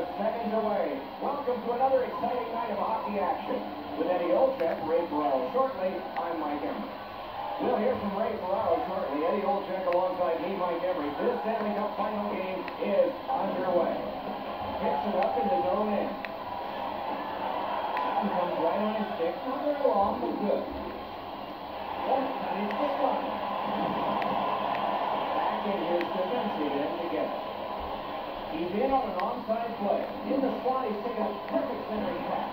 with seconds away. Welcome to another exciting night of hockey action. With Eddie Olczyk, Ray Ferraro shortly, I'm Mike Emery. We'll hear from Ray Ferraro shortly. Eddie Olczyk alongside me, Mike Emery. This Stanley Cup final game is underway. Picks it up in his own end. He comes right on his stick. Not very long, but good. And he's just fine. Back in his defensive end together. He's in on an onside play. In the slot, he's taken a perfect centering pass.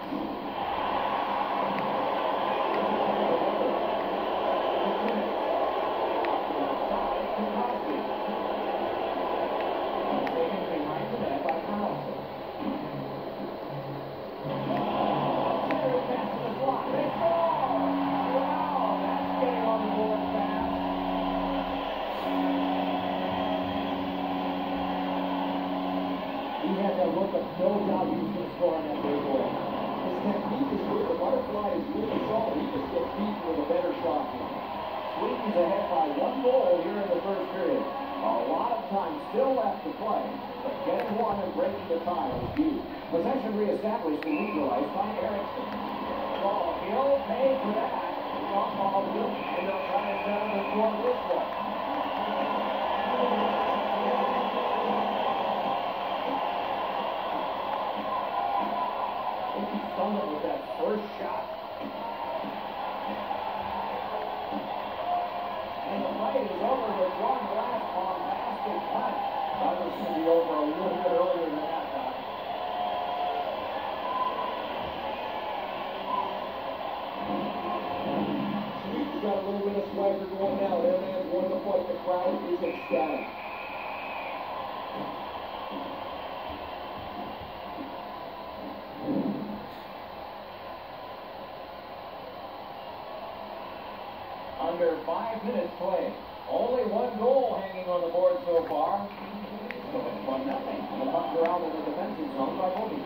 Look of no doubt he's going to score on that big goal. His technique is good. The butterfly is really solid. He just gets beaten with a better shot. Sweden's ahead by 1 goal here in the first period. A lot of time still left to play, but getting one and breaking the tie is huge. Possession reestablished and neutralized by Eriksson. Oh, he'll pay for that. And they'll try to settle the score this way. With that first shot. And the fight is over with one last bombastic cut. That was going to be over a little bit earlier than that time. Sweden's got a little bit of swagger going now. Their man's won the fight. The crowd is ecstatic. Under 5 minutes play. Only 1 goal hanging on the board so far. So it's 1-0. The puck around in the defensive zone by Bobby.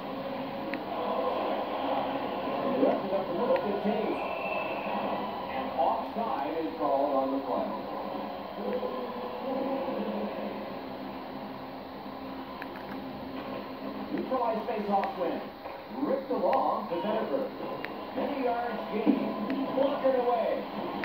Left it up the middle to Taves. And offside is called on the play. Neutralized face-off win. Ripped along to Zetterberg. Many yards gained. Block it away.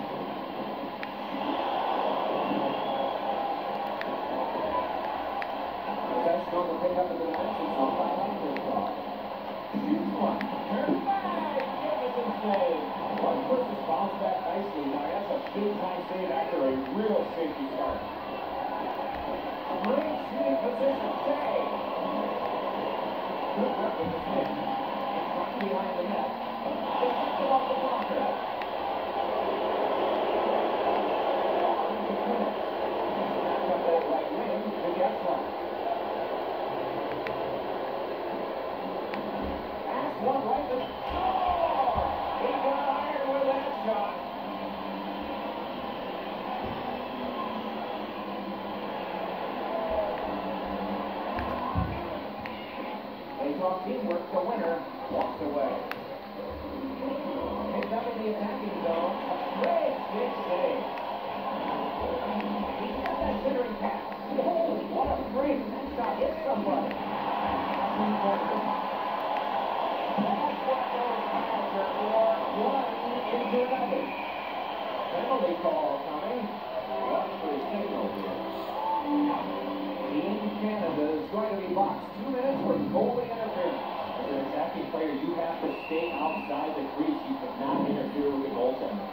On the pick up of the defensive zone by Lancaster. Shoots one. Turn back. Jefferson save. One pushes bounce back nicely. Now that's a big time save after a real safety start. Great shooting position. Save. Good work with the stick. Right behind the net. Deflected off the blocker. Back up that right wing to Getzlaff. One right to score! He got iron with that shot. Face-off teamwork, the winner walks away. Picked up in the attacking zone. A great stick save. He's got that centering pass. Oh, what a break. That shot hit somebody. Into another. Penalty call coming. Watch for his signal here. Team Canada is going to be boxed 2 minutes for goalie interference. As an attacking player, you have to stay outside the crease. You cannot interfere with the goaltender.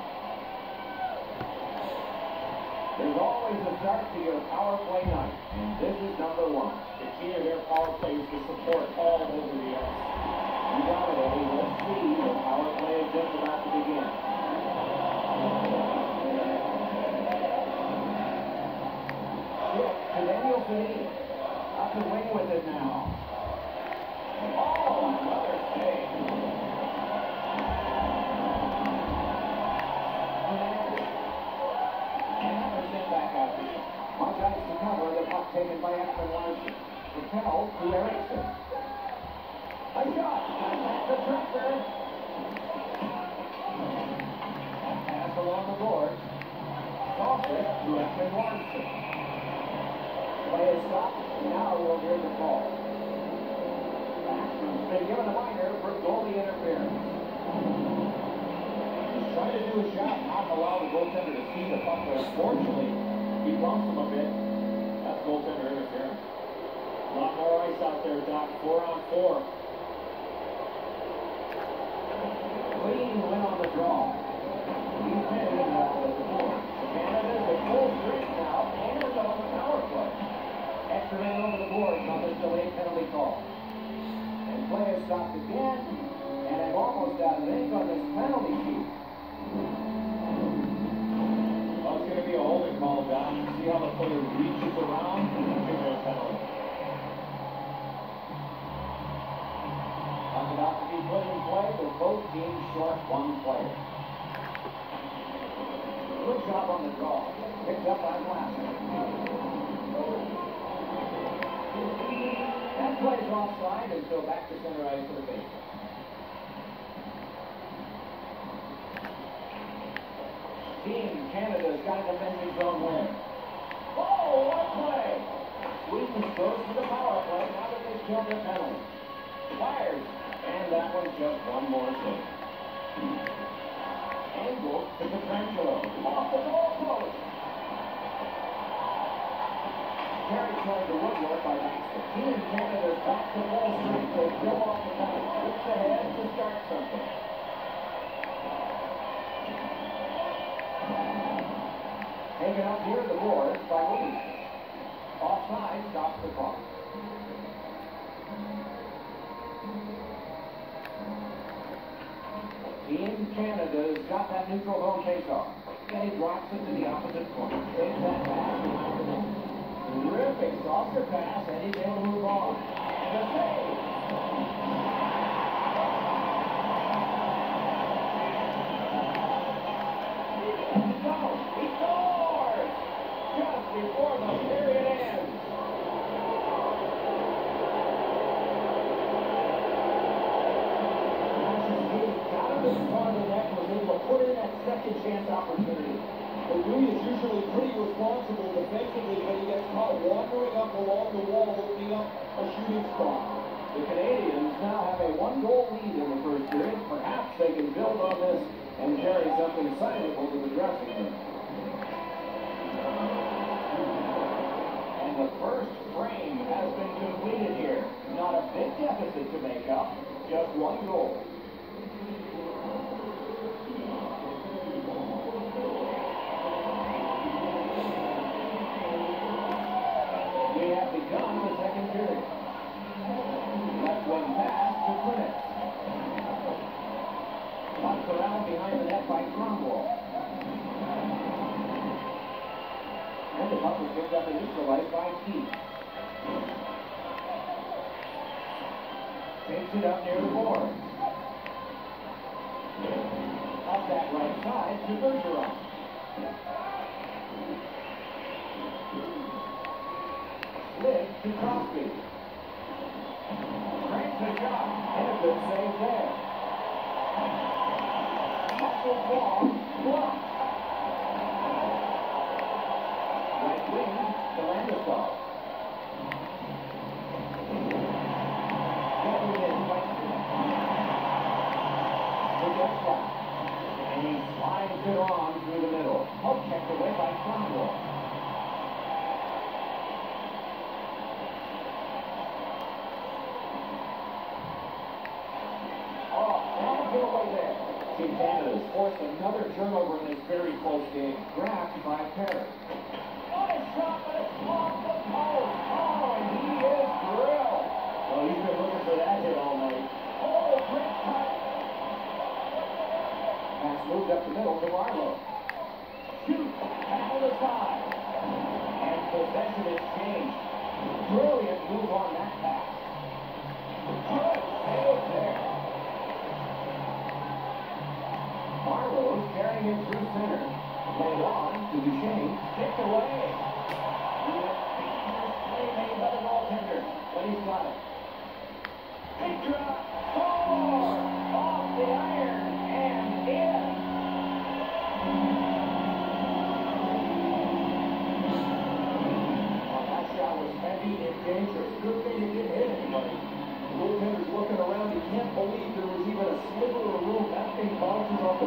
There's always a start to your power play night, and this is number 1. The key to their power play is to support all over the ice. You got it, Eddie. Let's see. The power play is just about to begin. Shift to Daniel Feeney. Up the wing with it now. Oh, another save. And Anderson back out here. Much ice to cover. The puck taken by Ekman Larson. Propelled to Eriksson. A shot. The tractor. Pass along the board. Toss it to Ekman Larson. Play is stopped. Now we'll hear the call. been given a minor for goalie interference. He's trying to do his job, not allow the goaltender to see the puck, but unfortunately, he bumps him a bit. That's goaltender interference. A lot more ice out there, Doc. 4-on-4. Clean win on the draw. He's headed at the board. Canada's at full strength now, and on the power play. Extra man over the boards on this delayed penalty call. And play is stopped again, and I'm almost out of ink on this penalty sheet. Well, it's going to be a holding call, Doc. See how the player reaches around and gives a penalty. I'm about to be put in play with both teams short one player. Good job on the draw. Picked up by Glasser. That plays offside, and so back to center ice for the base. Team Canada's got a defensive zone win. Oh, what play! Sweden goes to the power play now that they've killed their penalty. Fires, and that one's just one more save. Angle to Petrangelo. Off the goal post. Carry toward the woodwork by Baxter. Team Canada's back to full strength. They go off the back. Looks ahead to start something. Taken up near the boards by Williams. Offside stops the clock. Team Canada's got that neutral zone face-off. And he drops it to the opposite corner. Takes that pass behind the net. Terrific softer pass, and he's able to move on. And a save! No, he scores! Just before the period ends. This part of the net was able to put in that second chance opportunity. Louis is usually pretty responsible defensively, but he gets caught wandering up along the wall, opening up a shooting spot. The Canadians now have a one-goal lead in the first period. Perhaps they can build on this and carry something sizable to the dressing room. And the first frame has been completed here. Not a big deficit to make up, just one goal. We have begun the second period. Left one pass to Clinic. Puck around behind the net by Cromwell. And the puck was picked up and neutralized by Keith. Takes it up near the boards. Up that right side to Bergeron. Slid to Crosby. Cranks a shot, and a good save there. Muscle ball, blocked. Right wing to Landeskog. Getting in right to Getzlaff. And he slides it on through the middle. Hook checked away by Cromwell. Team Canada's forced another turnover in this very close game. Grabbed by Perry. Nice shot, but it's off the post. Oh, and he is drilled. Well, he's been looking for that hit all night. Oh, great cut. Pass moved up the middle to Marlowe. Shoots out of the side. And possession is changed. Brilliant move on that pass. Good save there. Marlowe's carrying it through center. Laid on to Duchesne. Kicked away. Play made by the goaltender, but he's got it. Big drop. Score! Off the iron and in. Well, that shot was heavy and dangerous. Good thing it didn't hit anybody. The goaltender's looking around.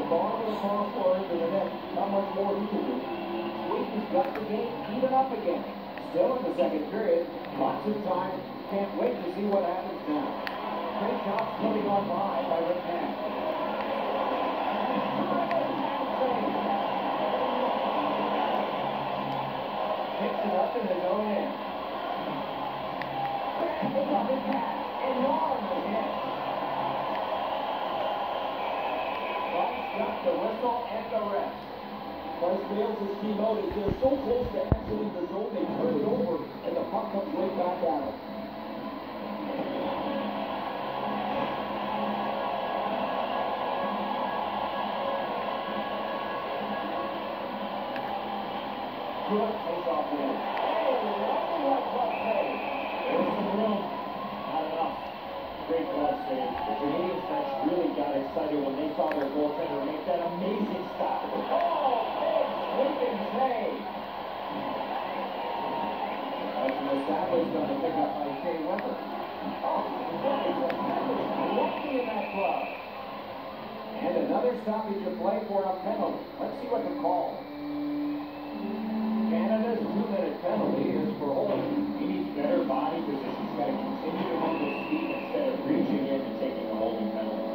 gone to the crossbar into the net. Not much more he can do. Sweden's got the game even up again. Still in the second period. Lots of time. Can't wait to see what happens now. Great job putting on by Rick Nash. Picks it up in his own end. It's up his pass. Enormous hit. Price got the whistle and the rest. Price fails his team out as they're so close to exiting the zone, they turn it over, and the puck comes right back at him. Good face-off win. Hey, nothing like glove save. There's some room. Not enough. Great glove save. The Canadians bench really got excited when they saw their goaltender make that amazing stop. Oh, big sweeping save. That's an established on the pickup by Shea Weber. Oh, that is lucky in that glove. And another stoppage of play for a penalty. Let's see what the call. Canada's 2-minute penalty is for holding. He needs better body position. He's got to continue to move his feet instead of reaching in and taking a holding penalty.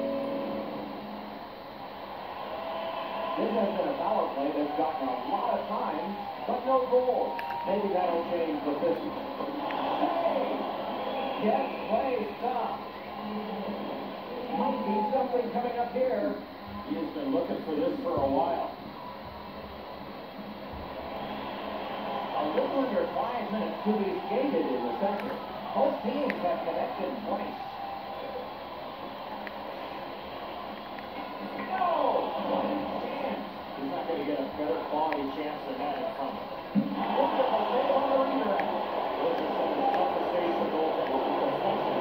This has been a power play that's gotten a lot of time, but no goals. Maybe that'll change with this one. Hey! Get play stopped. Might be something coming up here. He has been looking for this for a while. A little under 5 minutes to be skated in the second. Both teams have connected twice. No! What a chance! He's not going to get a better quality chance than that in front of him. Wonderful save on the redirect. This is some of the toughest saves for goaltenders in the function.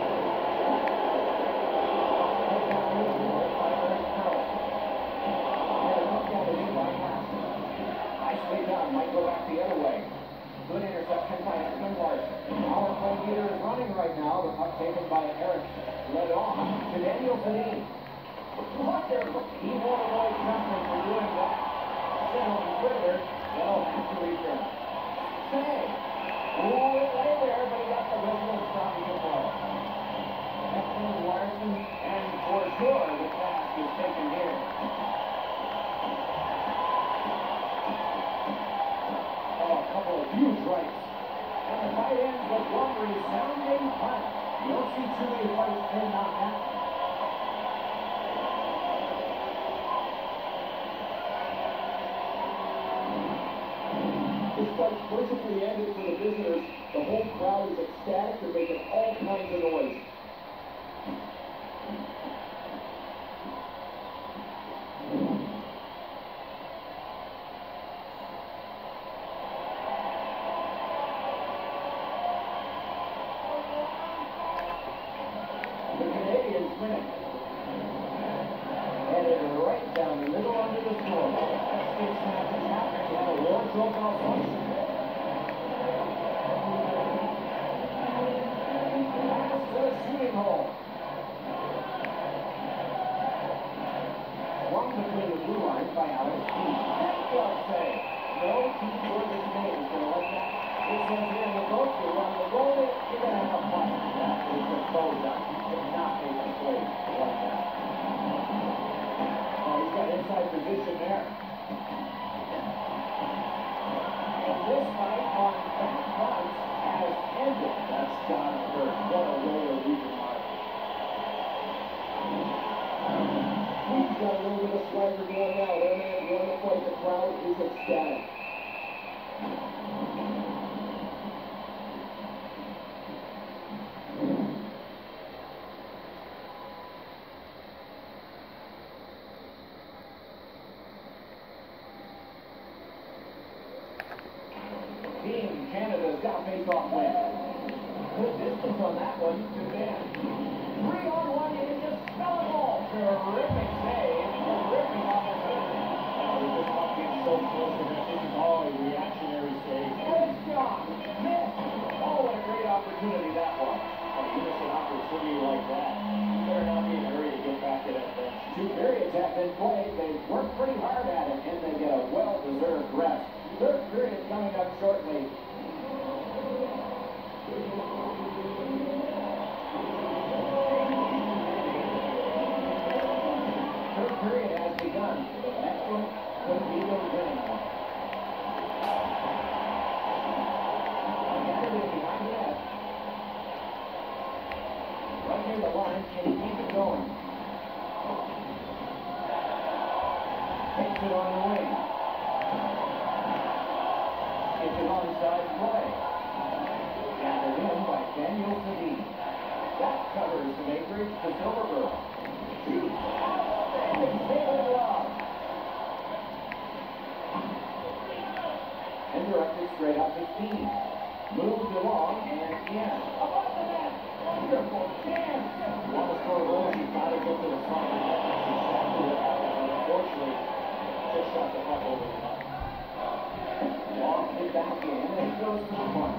Nicely done. Might go back the other way. Good interception by Edmund Larson. Our point leader is running right now. The puck taken by Erickson. Led on to Daniel Sedin. Wonderful. He won't avoid something for doing that. Sent on further. They'll have to return. Say. Ooh, it lay there, but he got the whistle and stopping the play. Edmund Larson, and for sure the task is taken here. Huge rights. And the fight ends with one resounding punt. You don't see too many fights end on that. This fight's mercifully ended for the visitors. The home crowd is ecstatic. They're making all kinds of noise. Headed right down the middle under the score. It's not to happen. He had a wardrobe malfunction. Pass to the shooting hole. Swung between the blue lines by Alex Keith. Great glove save. No team for the Canadians going to let that. It says here in the book, you run the goal, you're going to have a fight. That is a closeout. You cannot make a play like that. He's got inside position there. And this fight on back fronts has ended. That's got to hurt. What a way to leave the mark. Sweden's got a little bit of swagger going now. Their man won the fight. The crowd is ecstatic. Team Canada's got a face-off win. Good distance on that one to Ben. 3-on-1, you can just spell it all. Terrific save. Terrific opportunity. With this puck being so close to that, this is all a reactionary save. Good shot. Miss. Oh, what a great opportunity that was. When you miss an opportunity like that, you better not be in a hurry to get back to that bench. 2 periods have been done. The next one could be the winning one. Got it in behind the net. Right near the line, can he keep it going? Takes it on the wing. It's an onside play. Gathered in by Daniel Sedin. That covers some acreage to Silverberg. Shoots. Outstanding save and love. And directed straight out to Sedin. Moved along and in. Above the net. Wonderful chance. Want to score goals, you've got to get to the front of the net. That's exactly what happened. And unfortunately, just shot the puck over the net. Off the back end and it goes to the corner.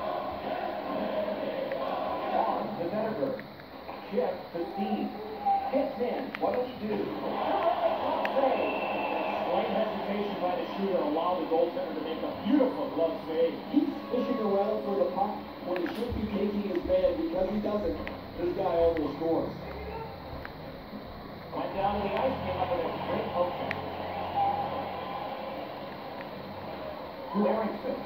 On to Zetterberg. Chip to Steve. Hits in. What does he do? Save. Slight hesitation by the shooter allowed the goaltender to make a beautiful glove save. He's fishing around for the puck when he should be taking his man. Because he doesn't, this guy almost scores. Went down to the ice, came up with a great poke check. To Erickson.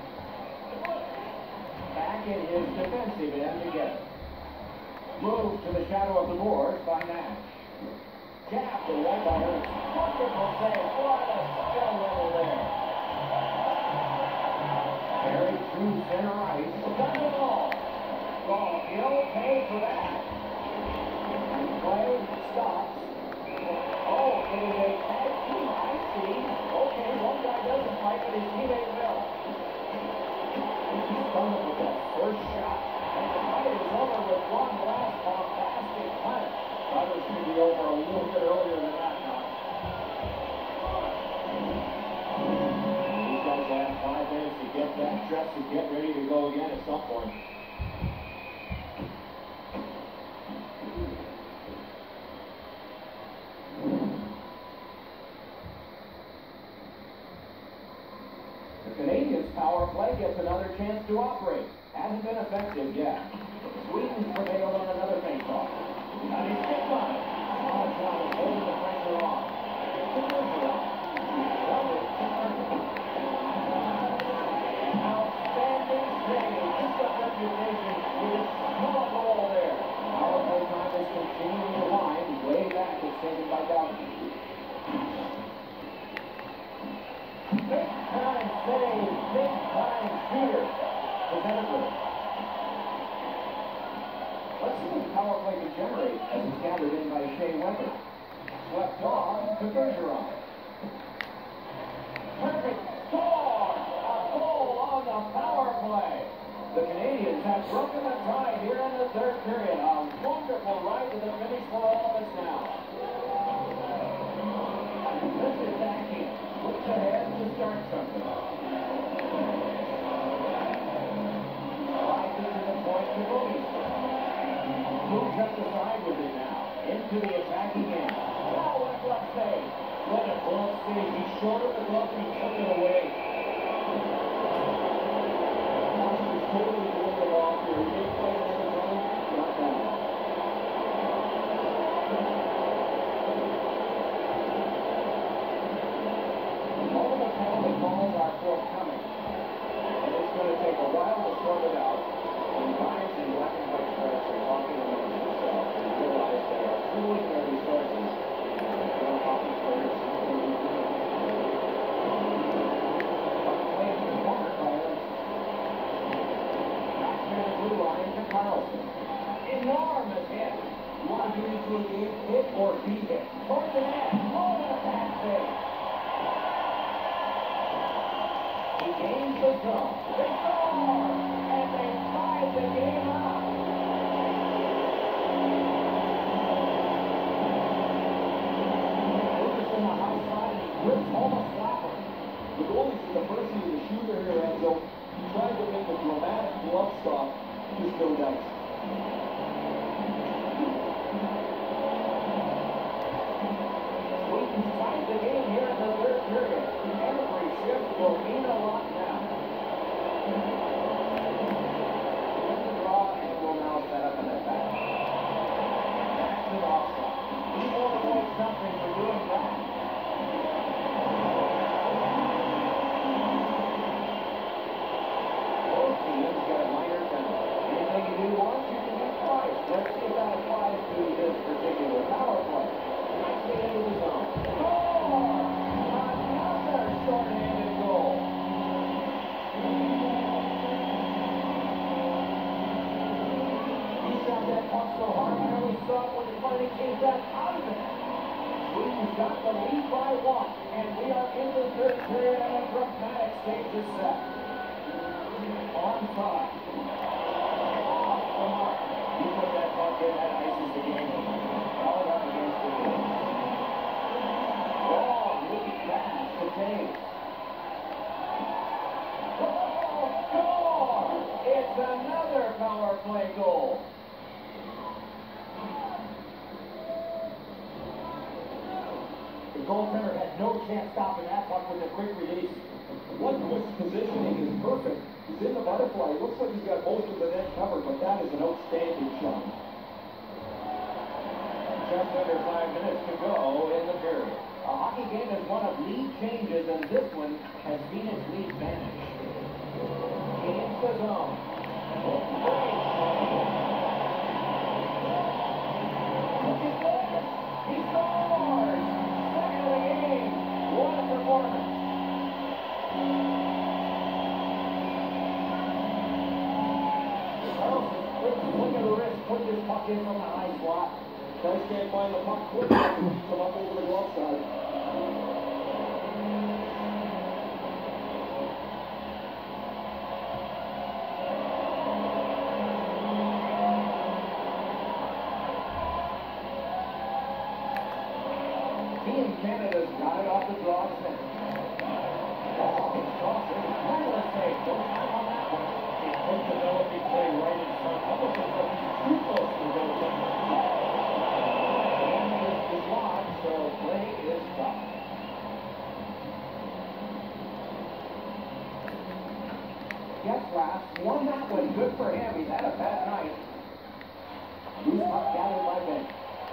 Back in his defensive end to get it. Moved to the shadow of the boards by Nash. Jabbed away by Erickson. Wonderful save. What a skill level there. Carried through center ice. Got it all. Oh, he'll pay for that. Play stops. Oh, it is a tag team. I see. Okay, one guy doesn't fight, but his teammate will. He's done it with that first shot. And the fight is over with one last bombastic punch. Thought it was going to be over a little bit earlier than that now. These guys will have 5 minutes to get back dressed and get ready to go again at some point. The Canadiens' power play gets another chance to operate. Hasn't been effective yet. Sweden's prevailed on another faceoff. And he's stick on it. Oh, God, is holding the pressure on. Outstanding save. Just got reputation with a small goal there. Power play time is continuing to wind. Way back is taken by Dowdy. Big time save. Big time shooter. To Zetterberg. Let's see what power play can generate as it's gathered in by Shea Weber. Swept off to Bergeron. Perfect score! A goal on the power play. The Canadiens have broken the tie here in the third period. A wonderful ride to the finish for all of us now. This is back in. Looks ahead to start something. Slides into the point to Moody. Moves up the side with it now. Into the attacking end. Oh, what a glove save. What a glove save. He shorted the glove and he took it away. Washington's totally doing it off here. He may play another time, not that. All the penalty calls are forthcoming. And it's going to take a while to sort it out. When guys in black and white shirts are talking amongst themselves, they realize they are pooling their resources. They're hockey players. Playing the corner by Erickson. Back near the blue line to Carlson. Enormous hit. You want to get into a game, hit or be hit. Toward the net. Oh, what a pass save. He gains the zone. They score! And they tie the game up. Lucas on the high side, and he grips almost flatly. The goalie's in the mercy of the shooter here, Enzo. He tried to make a dramatic glove stop, just no dice. Sweden's tied the game here in the third period. Every shift will mean a lot now. The draw and is that out of it? Sweden's got the lead by 1, and we are in the third period, and a dramatic stage is set. On 5. You put that puck in, that ices the game. All up against the game. Oh, lead pass to James. Oh, score! It's another power play goal. The goaltender had no chance stopping that puck with a quick release. Lundqvist's positioning is perfect. He's in the butterfly. It looks like he's got most of the net covered, but that is an outstanding shot. Just under 5 minutes to go in the period. A hockey game is one of lead changes, and this one has seen its lead vanish. Into the zone. Look at this! He scores! Second of the game! What a performance! Carlson, quick swing of the wrist, put this puck in from the high slot. Price can't find the puck quick enough to keep him up over the glove side. Team Canada's got it off the draw center. Oh, Dawson, fabulous save. No time on that one. A quick developing play right in front. Almost looks like he's too close to the goaltender. And this is blocked, so play is stopped. Getzlaff won that one. Good for him. He's had a bad night. Loose puck gathered by Ben.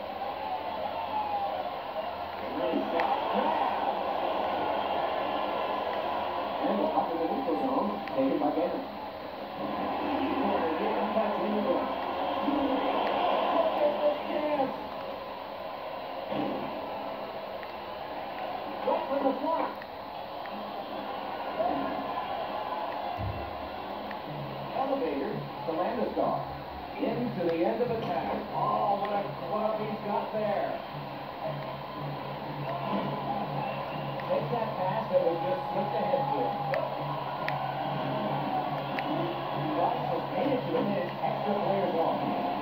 And the puck in the neutral zone, taken by Bannon. Corner here, punch into the line. Look at this chance! Right from the slot. Elevator to Landeskog. Into the end of attack. Oh, what a club he's got there. Takes that pass that was just slipped ahead to him. Rice has made it to the minute, extra players on.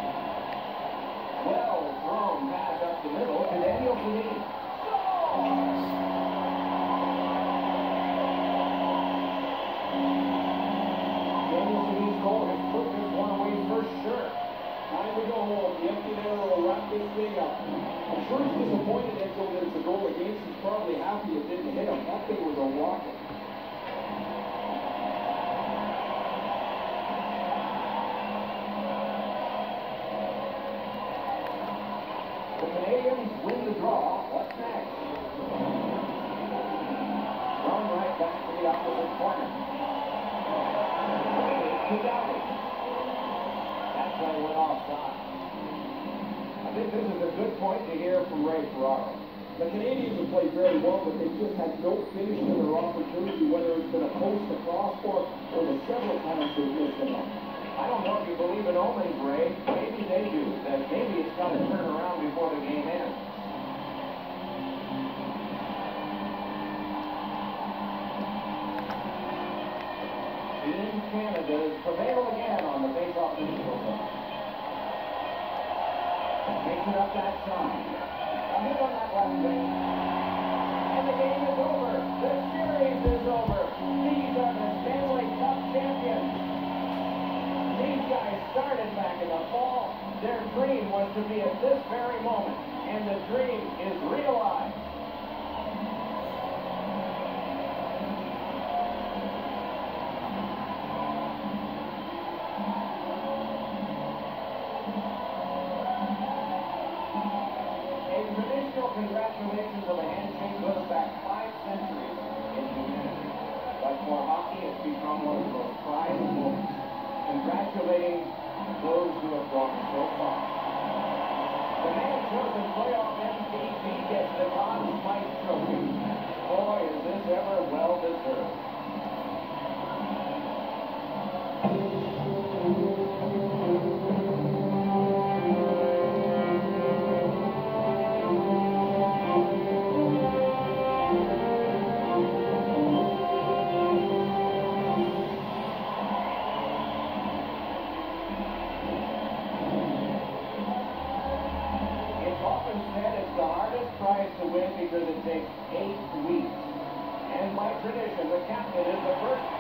Well thrown pass up the middle to Daniel Sedin. Daniel Sedin's goal has put this one away for sure. Time to go home. The empty netter will wrap this thing up. I'm sure he's disappointed that it's a goal against. He's probably happy it didn't hit him. That thing was a rocket. The Canadians win the draw. What's next? Run right back to the opposite corner. To Dowdy. That play went offside. I think this is a good point to hear from Ray Ferraro. The Canadians have played very well, but they just had no finish to their opportunity, whether it's been a post across or the several times they've missed them up. I don't know if you believe in omens, Ray. Maybe they do. That maybe it's got to turn around before the game ends. Team Canada's prevail again on the face-off neutral zone. Makes it up that side. A hit on that left wing. And the game is over. The series is over. These are the Stanley Cup champions. These guys started back in the fall. Their dream was to be at this very moment. And the dream is realized. Congratulations on the handshake goes back 5 centuries in humanity. But for hockey, it's become one of the most prized moments. Congratulating those who have gone so far. The man chosen playoff MVP gets the Conn Smythe Trophy. Boy, is this ever well deserved. to win because it takes 8 weeks. And by tradition, the captain is the first